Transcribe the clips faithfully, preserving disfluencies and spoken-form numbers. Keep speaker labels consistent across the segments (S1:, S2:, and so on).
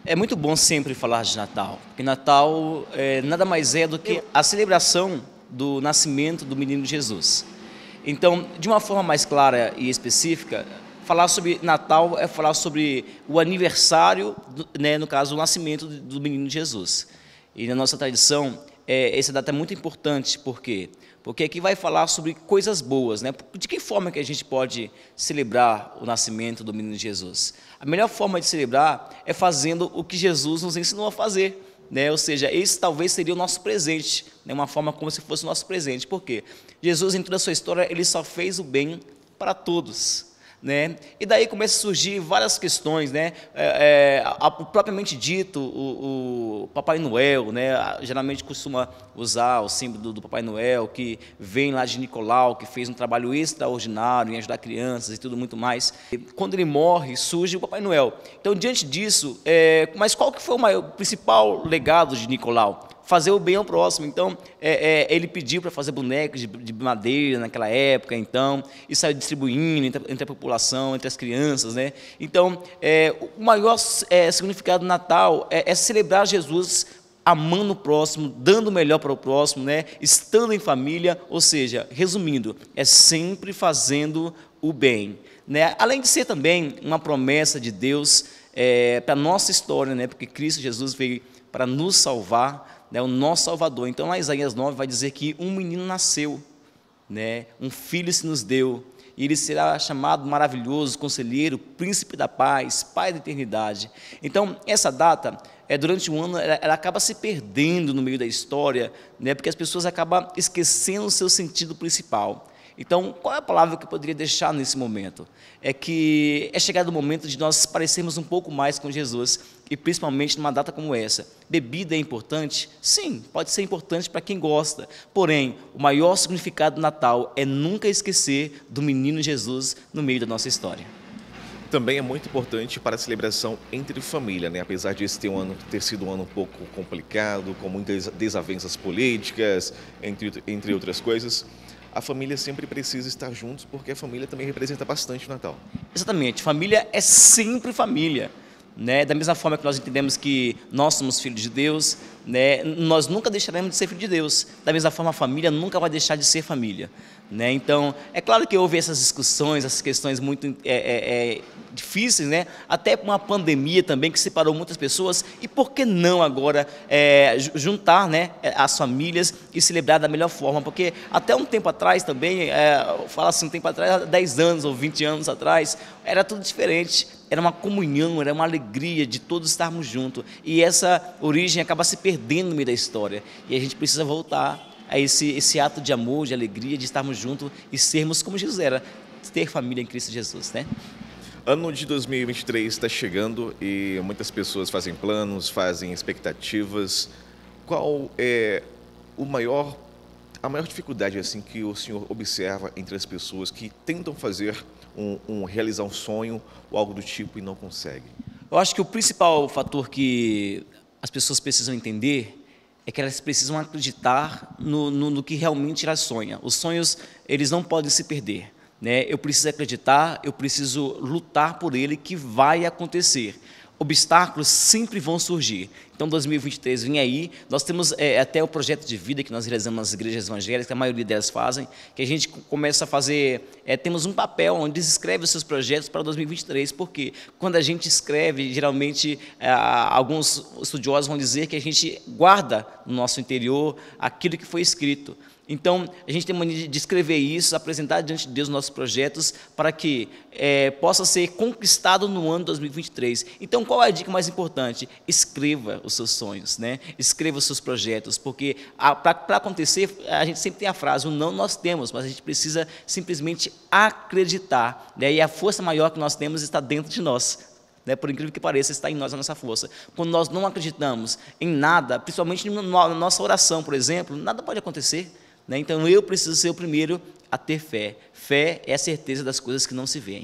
S1: É muito bom sempre falar de Natal, porque Natal é, nada mais é do que a celebração do nascimento do menino Jesus. Então, de uma forma mais clara e específica, falar sobre Natal é falar sobre o aniversário, do, né, no caso, o nascimento do menino Jesus. E na nossa tradição, é, essa data é muito importante, por quê? Porque aqui vai falar sobre coisas boas, né? De que forma que a gente pode celebrar o nascimento do menino Jesus? A melhor forma de celebrar é fazendo o que Jesus nos ensinou a fazer, né? Ou seja, esse talvez seria o nosso presente, né? Uma forma como se fosse o nosso presente. Por quê? Jesus, em toda a sua história, ele só fez o bem para todos, né? E daí começa a surgir várias questões, né? É, é, a, a, propriamente dito, o, o Papai Noel, né? Geralmente costuma usar o símbolo do, do Papai Noel, que vem lá de Nicolau, que fez um trabalho extraordinário em ajudar crianças e tudo muito mais. E quando ele morre, surge o Papai Noel. Então, diante disso, é, mas qual que foi o, maior, o principal legado de Nicolau? Fazer o bem ao próximo. Então, é, é, ele pediu para fazer bonecos de, de madeira naquela época, então, e saiu distribuindo entre, entre a população, entre as crianças, né? Então, é, o maior é, significado do Natal é, é celebrar Jesus amando o próximo, dando o melhor para o próximo, né? Estando em família, ou seja, resumindo, é sempre fazendo o bem, né? Além de ser também uma promessa de Deus é, para a nossa história, né? Porque Cristo Jesus veio para nos salvar, né, o nosso Salvador. Então, lá em Isaías nove vai dizer que um menino nasceu, né, um filho se nos deu, e ele será chamado maravilhoso, conselheiro, príncipe da paz, pai da eternidade. Então, essa data, é, durante um ano, ela, ela acaba se perdendo no meio da história, né, porque as pessoas acabam esquecendo o seu sentido principal. Então, qual é a palavra que eu poderia deixar nesse momento? É que é chegado o momento de nós parecermos um pouco mais com Jesus, e principalmente numa data como essa. Bebida é importante? Sim, pode ser importante para quem gosta. Porém, o maior significado do Natal é nunca esquecer do menino Jesus no meio da nossa história.
S2: Também é muito importante para a celebração entre família, né? Apesar de esse ter, um ano, ter sido um ano um pouco complicado, com muitas desavenças políticas, entre, entre outras coisas, a família sempre precisa estar juntos, porque a família também representa bastante o Natal.
S1: Exatamente, família é sempre família. Né? Da mesma forma que nós entendemos que nós somos filhos de Deus, né? Nós nunca deixaremos de ser filhos de Deus. Da mesma forma, a família nunca vai deixar de ser família, né? Então, é claro que houve essas discussões, essas questões muito é, é, é, difíceis, né? Até uma pandemia também que separou muitas pessoas. E por que não agora é, juntar, né, as famílias e celebrar da melhor forma? Porque até um tempo atrás também, é, fala assim, um tempo atrás, dez anos ou vinte anos atrás, era tudo diferente. Era uma comunhão, era uma alegria de todos estarmos juntos. E essa origem acaba se perdendo no meio da história. E a gente precisa voltar a esse, esse ato de amor, de alegria, de estarmos juntos e sermos como Jesus era, ter família em Cristo Jesus, né?
S2: Ano de dois mil e vinte e três está chegando e muitas pessoas fazem planos, fazem expectativas. Qual é o maior, a maior dificuldade assim que o senhor observa entre as pessoas que tentam fazer Um, um, realizar um sonho ou algo do tipo e não consegue?
S1: Eu acho que o principal fator que as pessoas precisam entender é que elas precisam acreditar no, no, no que realmente elas sonham. Os sonhos, eles não podem se perder, né? Eu preciso acreditar, eu preciso lutar por ele, que vai acontecer. Obstáculos sempre vão surgir. Então, dois mil e vinte e três vem aí. Nós temos é, até o projeto de vida que nós realizamos nas igrejas evangélicas, que a maioria delas fazem, que a gente começa a fazer, é, temos um papel onde escreve os seus projetos para dois mil e vinte e três, porque quando a gente escreve, geralmente, é, alguns estudiosos vão dizer que a gente guarda no nosso interior aquilo que foi escrito. Então, a gente tem mania de escrever isso, apresentar diante de Deus os nossos projetos, para que é, possa ser conquistado no ano de dois mil e vinte e três. Então, qual é a dica mais importante? Escreva os seus sonhos, né? Escreva os seus projetos, porque para acontecer, a gente sempre tem a frase, o não nós temos, mas a gente precisa simplesmente acreditar, né? E a força maior que nós temos está dentro de nós. Né, por incrível que pareça, está em nós a nossa força. Quando nós não acreditamos em nada, principalmente na nossa oração, por exemplo, nada pode acontecer. Né? Então, eu preciso ser o primeiro a ter fé. Fé é a certeza das coisas que não se veem.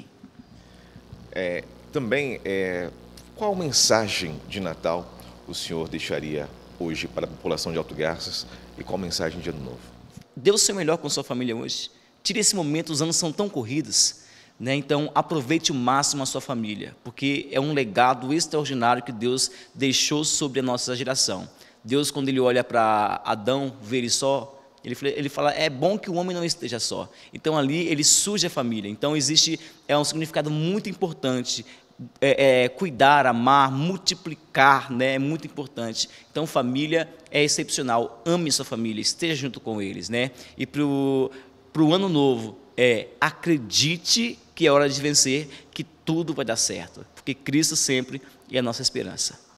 S2: É, também, é, qual mensagem de Natal o senhor deixaria hoje para a população de Alto Garças e qual mensagem de Ano Novo?
S1: Dê o seu melhor com sua família hoje. Tire esse momento, os anos são tão corridos. né? Então, aproveite o máximo a sua família, porque é um legado extraordinário que Deus deixou sobre a nossa geração. Deus, quando Ele olha para Adão, vê ele só, ele, ele fala, é bom que o homem não esteja só. Então, ali, ele surge a família. Então, existe é um significado muito importante. É, é, cuidar, amar, multiplicar, né, é muito importante. Então, família é excepcional. Ame sua família, esteja junto com eles, né? E para o ano novo, é, acredite que é hora de vencer, que tudo vai dar certo, porque Cristo sempre é a nossa esperança.